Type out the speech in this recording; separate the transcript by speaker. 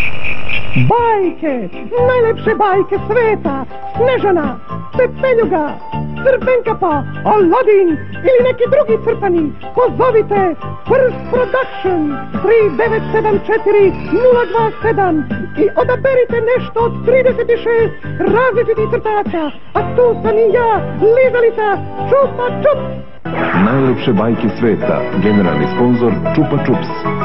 Speaker 1: Bajke, najlepsze bajke sveta, Snežana, Pepeljuga, Crvenka, Aladin ili neki drugi crtani, pozovite First Production 3974-027 i odaberite nešto od 36 različitih crtača, a tu sam i ja, Lizalica, Čupa Čups.
Speaker 2: Najlepše bajke sveta, generalni sponzor Čupa Čups.